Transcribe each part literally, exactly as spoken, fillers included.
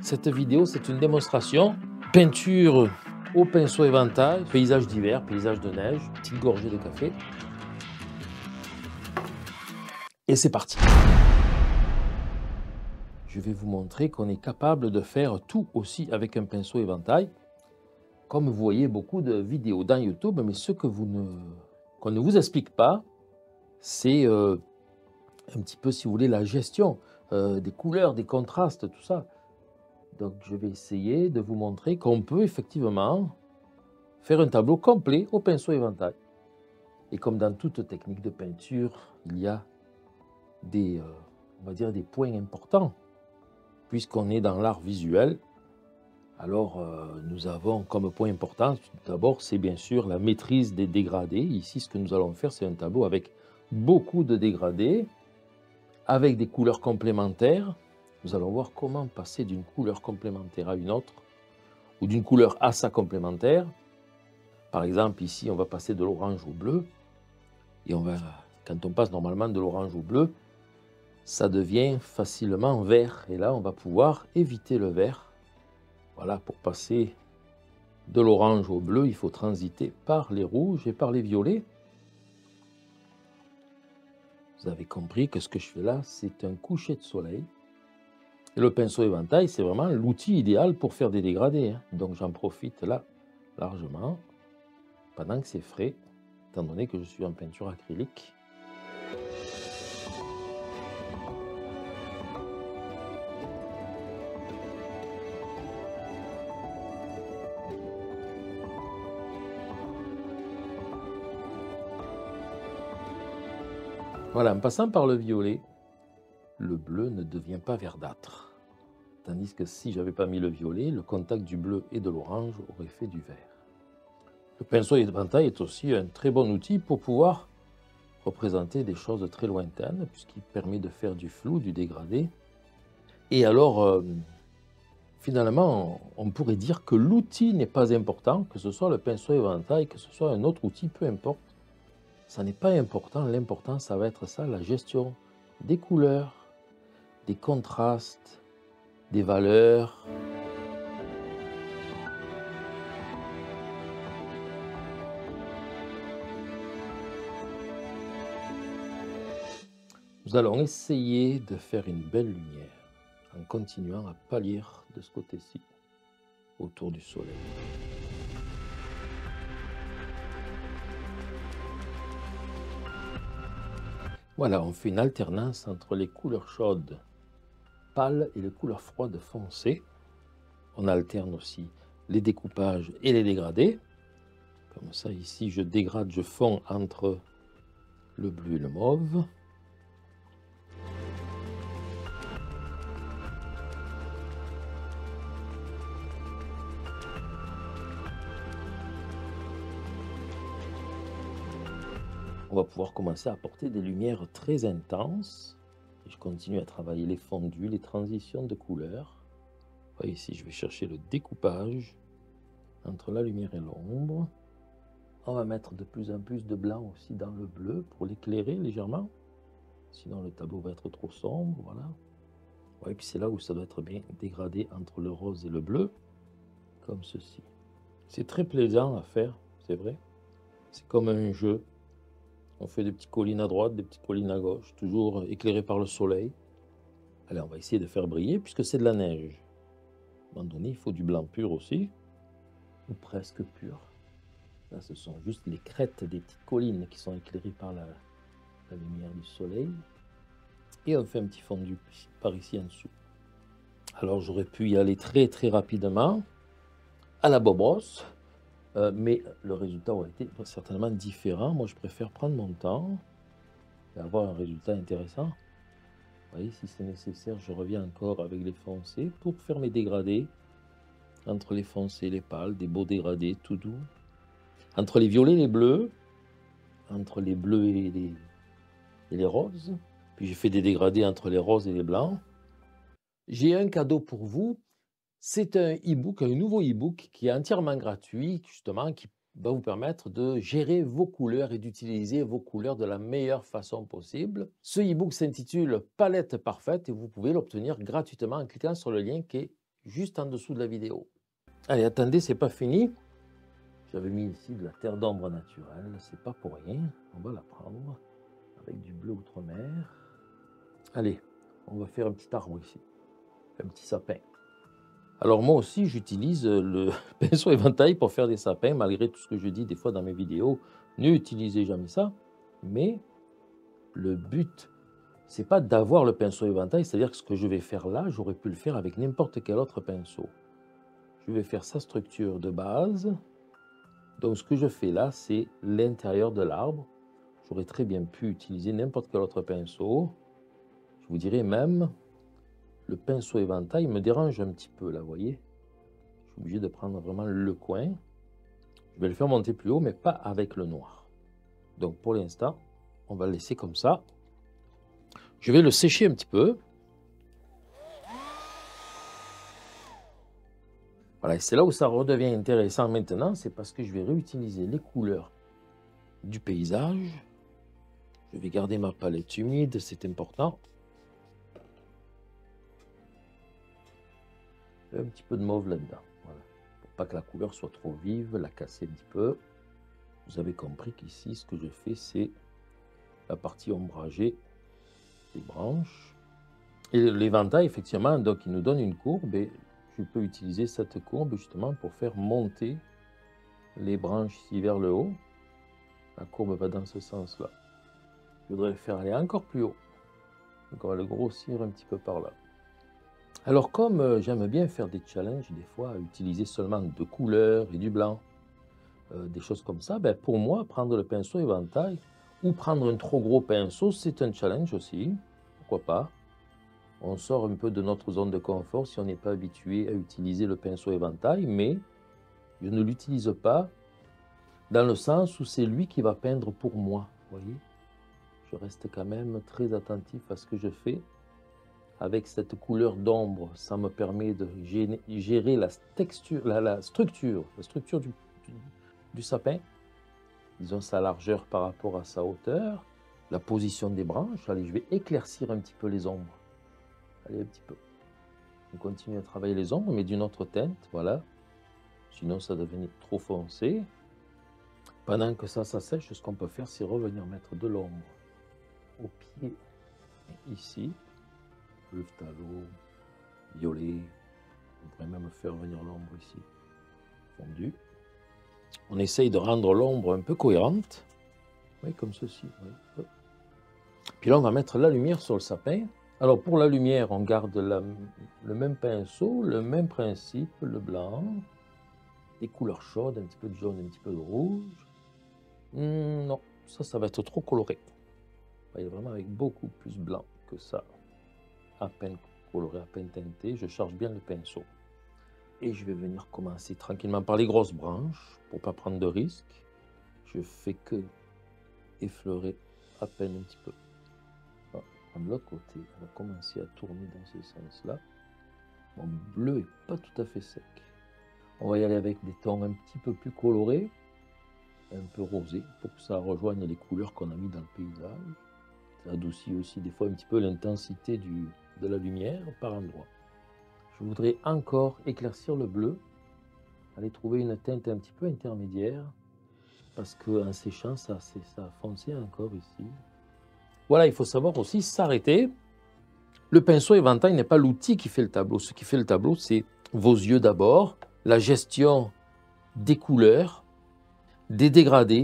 Cette vidéo, c'est une démonstration peinture au pinceau éventail, paysage d'hiver, paysage de neige, petite gorgée de café. Et c'est parti. Je vais vous montrer qu'on est capable de faire tout aussi avec un pinceau éventail. Comme vous voyez beaucoup de vidéos dans YouTube, mais ce que vous ne, qu'on ne vous explique pas, c'est euh, un petit peu, si vous voulez, la gestion euh, des couleurs, des contrastes, tout ça. Donc, je vais essayer de vous montrer qu'on peut effectivement faire un tableau complet au pinceau éventail. Et comme dans toute technique de peinture, il y a des, euh, on va dire des points importants. Puisqu'on est dans l'art visuel, alors euh, nous avons comme point important, d'abord, c'est bien sûr la maîtrise des dégradés. Ici, ce que nous allons faire, c'est un tableau avec beaucoup de dégradés, avec des couleurs complémentaires. Nous allons voir comment passer d'une couleur complémentaire à une autre, ou d'une couleur à sa complémentaire. Par exemple, ici, on va passer de l'orange au bleu. Et on va, quand on passe normalement de l'orange au bleu, ça devient facilement vert. Et là, on va pouvoir éviter le vert. Voilà, pour passer de l'orange au bleu, il faut transiter par les rouges et par les violets. Vous avez compris que ce que je fais là, c'est un coucher de soleil. Et le pinceau éventail, c'est vraiment l'outil idéal pour faire des dégradés. Hein. Donc j'en profite là largement, pendant que c'est frais, étant donné que je suis en peinture acrylique. Voilà, en passant par le violet, le bleu ne devient pas verdâtre. Tandis que si je n'avais pas mis le violet, le contact du bleu et de l'orange aurait fait du vert. Le pinceau éventail est aussi un très bon outil pour pouvoir représenter des choses très lointaines, puisqu'il permet de faire du flou, du dégradé. Et alors, euh, finalement, on pourrait dire que l'outil n'est pas important, que ce soit le pinceau éventail, que ce soit un autre outil, peu importe. Ça n'est pas important, l'important, ça va être ça, la gestion des couleurs, des contrastes, des valeurs. Nous allons essayer de faire une belle lumière en continuant à pâlir de ce côté-ci, autour du soleil. Voilà, on fait une alternance entre les couleurs chaudes pâles et les couleurs froides foncées. On alterne aussi les découpages et les dégradés. Comme ça, ici, je dégrade, je fonds entre le bleu et le mauve. On va pouvoir commencer à apporter des lumières très intenses. Et je continue à travailler les fondus, les transitions de couleurs. Voyez, ici, je vais chercher le découpage entre la lumière et l'ombre. On va mettre de plus en plus de blanc aussi dans le bleu pour l'éclairer légèrement. Sinon, le tableau va être trop sombre. Voilà. Ouais, et puis c'est là où ça doit être bien dégradé entre le rose et le bleu, comme ceci. C'est très plaisant à faire, c'est vrai. C'est comme un jeu. On fait des petites collines à droite, des petites collines à gauche, toujours éclairées par le soleil. Allez, on va essayer de faire briller, puisque c'est de la neige. À un moment donné, il faut du blanc pur aussi, ou presque pur. Là, ce sont juste les crêtes des petites collines qui sont éclairées par la, la lumière du soleil. Et on fait un petit fondu par ici en dessous. Alors, j'aurais pu y aller très très rapidement, à la Bobos. Euh, mais le résultat aurait été certainement différent. Moi, je préfère prendre mon temps et avoir un résultat intéressant. Vous voyez, si c'est nécessaire, je reviens encore avec les foncés pour faire mes dégradés. Entre les foncés et les pâles, des beaux dégradés tout doux. Entre les violets et les bleus, entre les bleus et les, et les roses. Puis j'ai fait des dégradés entre les roses et les blancs. J'ai un cadeau pour vous. C'est un e-book, un nouveau e-book qui est entièrement gratuit, justement, qui va vous permettre de gérer vos couleurs et d'utiliser vos couleurs de la meilleure façon possible. Ce e-book s'intitule Palette parfaite et vous pouvez l'obtenir gratuitement en cliquant sur le lien qui est juste en dessous de la vidéo. Allez, attendez, c'est pas fini. J'avais mis ici de la terre d'ombre naturelle, c'est pas pour rien. On va la prendre avec du bleu outre-mer. Allez, on va faire un petit arbre ici, un petit sapin. Alors moi aussi, j'utilise le pinceau éventail pour faire des sapins, malgré tout ce que je dis des fois dans mes vidéos. N'utilisez jamais ça, mais le but, c'est pas d'avoir le pinceau éventail, c'est-à-dire que ce que je vais faire là, j'aurais pu le faire avec n'importe quel autre pinceau. Je vais faire sa structure de base. Donc ce que je fais là, c'est l'intérieur de l'arbre. J'aurais très bien pu utiliser n'importe quel autre pinceau. Je vous dirais même, le pinceau éventail me dérange un petit peu là, vous voyez. Je suis obligé de prendre vraiment le coin. Je vais le faire monter plus haut, mais pas avec le noir. Donc pour l'instant, on va le laisser comme ça. Je vais le sécher un petit peu. Voilà, c'est là où ça redevient intéressant maintenant, c'est parce que je vais réutiliser les couleurs du paysage. Je vais garder ma palette humide, c'est important. Un petit peu de mauve là-dedans, voilà. Pour pas que la couleur soit trop vive, la casser un petit peu. Vous avez compris qu'ici, ce que je fais, c'est la partie ombragée des branches. Et l'éventail, effectivement, donc il nous donne une courbe et je peux utiliser cette courbe justement pour faire monter les branches ici vers le haut. La courbe va dans ce sens-là. Je voudrais le faire aller encore plus haut. Donc on va le grossir un petit peu par là. Alors comme euh, j'aime bien faire des challenges, des fois, à utiliser seulement deux couleurs et du blanc, euh, des choses comme ça, ben, pour moi, prendre le pinceau éventail ou prendre un trop gros pinceau, c'est un challenge aussi. Pourquoi pas? On sort un peu de notre zone de confort si on n'est pas habitué à utiliser le pinceau éventail, mais je ne l'utilise pas dans le sens où c'est lui qui va peindre pour moi. Vous voyez? Je reste quand même très attentif à ce que je fais. Avec cette couleur d'ombre, ça me permet de gérer la texture, la, la structure, la structure du, du, du sapin. Disons sa largeur par rapport à sa hauteur, la position des branches. Allez, je vais éclaircir un petit peu les ombres. Allez, un petit peu. On continue à travailler les ombres, mais d'une autre teinte, voilà. Sinon, ça devenait trop foncé. Pendant que ça, ça sèche, ce qu'on peut faire, c'est revenir mettre de l'ombre au pied, ici. Bleu phthalo, violet. On pourrait même faire venir l'ombre ici, fondue. On essaye de rendre l'ombre un peu cohérente. Oui, comme ceci. Oui. Puis là, on va mettre la lumière sur le sapin. Alors, pour la lumière, on garde la, le même pinceau, le même principe, le blanc, des couleurs chaudes, un petit peu de jaune, un petit peu de rouge. Hum, non, ça, ça va être trop coloré. Il est vraiment avec beaucoup plus blanc que ça. À peine coloré, à peine teinté. Je charge bien le pinceau. Et je vais venir commencer tranquillement par les grosses branches, pour ne pas prendre de risques. Je fais que effleurer à peine un petit peu. De l'autre côté, on va commencer à tourner dans ce sens-là. Mon bleu n'est pas tout à fait sec. On va y aller avec des tons un petit peu plus colorés, un peu rosés, pour que ça rejoigne les couleurs qu'on a mis dans le paysage. Ça adoucit aussi des fois un petit peu l'intensité de la lumière par endroits. Je voudrais encore éclaircir le bleu, aller trouver une teinte un petit peu intermédiaire, parce qu'en séchant, ça, ça a foncé encore ici. Voilà, il faut savoir aussi s'arrêter. Le pinceau éventail n'est pas l'outil qui fait le tableau. Ce qui fait le tableau, c'est vos yeux d'abord, la gestion des couleurs, des dégradés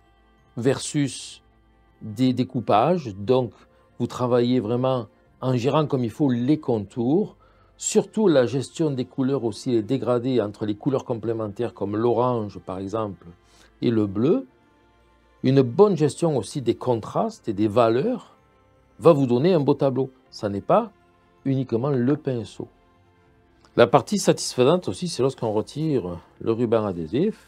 versus des découpages. Donc, vous travaillez vraiment en gérant comme il faut les contours. Surtout la gestion des couleurs aussi, les dégradés entre les couleurs complémentaires comme l'orange par exemple et le bleu. Une bonne gestion aussi des contrastes et des valeurs va vous donner un beau tableau. Ça n'est pas uniquement le pinceau. La partie satisfaisante aussi, c'est lorsqu'on retire le ruban adhésif.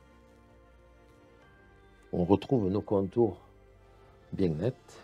On retrouve nos contours bien nets.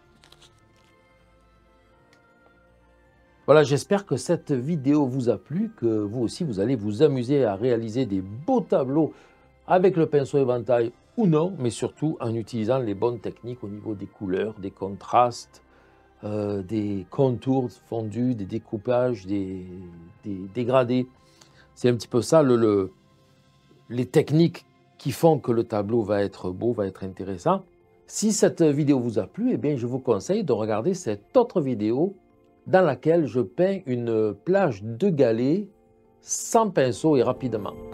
Voilà, j'espère que cette vidéo vous a plu, que vous aussi vous allez vous amuser à réaliser des beaux tableaux avec le pinceau éventail ou non, mais surtout en utilisant les bonnes techniques au niveau des couleurs, des contrastes, euh, des contours fondus, des découpages, des, des dégradés. C'est un petit peu ça, le, le- les techniques qui font que le tableau va être beau, va être intéressant. Si cette vidéo vous a plu, eh bien, je vous conseille de regarder cette autre vidéo dans laquelle je peins une plage de galets sans pinceau et rapidement.